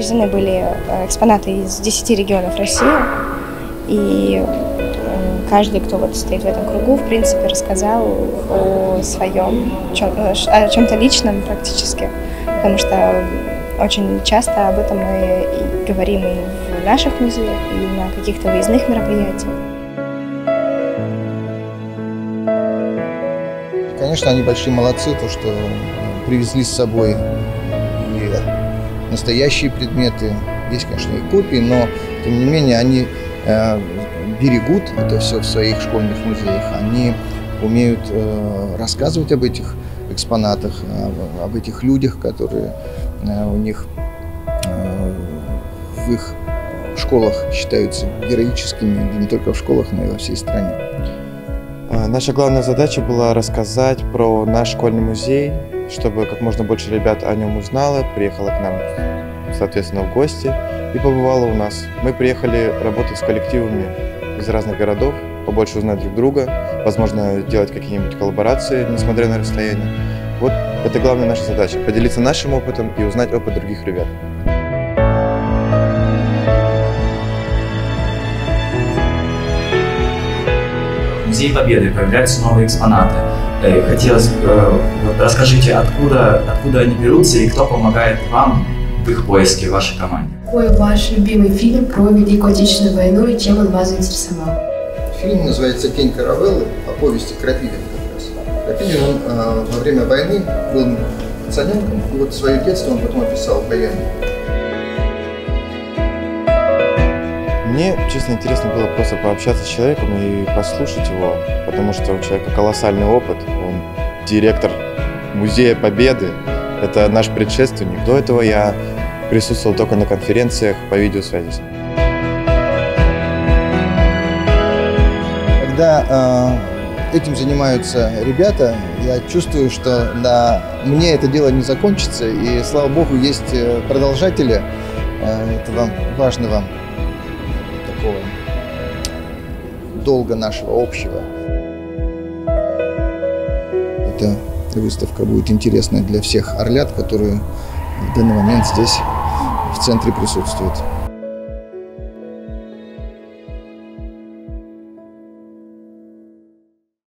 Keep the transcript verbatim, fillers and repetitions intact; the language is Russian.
привезены были экспонаты из десяти регионов России. И каждый, кто вот стоит в этом кругу, в принципе, рассказал о своем, о чем-то личном практически. Потому что очень часто об этом мы и говорим и в наших музеях, и на каких-то выездных мероприятиях. Конечно, они большие молодцы, то, что привезли с собой и настоящие предметы. Есть, конечно, и копии, но, тем не менее, они э, берегут это все в своих школьных музеях. Они умеют э, рассказывать об этих экспонатах, об, об этих людях, которые э, у них э, в их школах считаются героическими, не только в школах, но и во всей стране. Наша главная задача была рассказать про наш школьный музей, чтобы как можно больше ребят о нем узнало, приехало к нам, соответственно, в гости и побывало у нас. Мы приехали работать с коллективами из разных городов, побольше узнать друг друга, возможно, делать какие-нибудь коллаборации, несмотря на расстояние. Вот это главная наша задача – поделиться нашим опытом и узнать опыт других ребят. В Музее Победы появляются новые экспонаты. Хотелось, вот расскажите, откуда, откуда они берутся и кто помогает вам в их поиске, в вашей команде? Какой ваш любимый фильм про Великую Отечественную войну и чем он вас заинтересовал? Фильм называется «Тень каравеллы», о повести Крапивина как раз. Крапивин, он э, во время войны был пацаненком, и вот свое детство он потом описал военным. Мне, честно, интересно было просто пообщаться с человеком и послушать его, потому что у человека колоссальный опыт. Он директор Музея Победы, это наш предшественник. До этого я присутствовал только на конференциях по видеосвязи. Когда э, этим занимаются ребята, я чувствую, что на мне это дело не закончится, и, слава богу, есть продолжатели э, этого важного такого долга нашего общего. Эта выставка будет интересна для всех орлят, которые в данный момент здесь в центре присутствуют.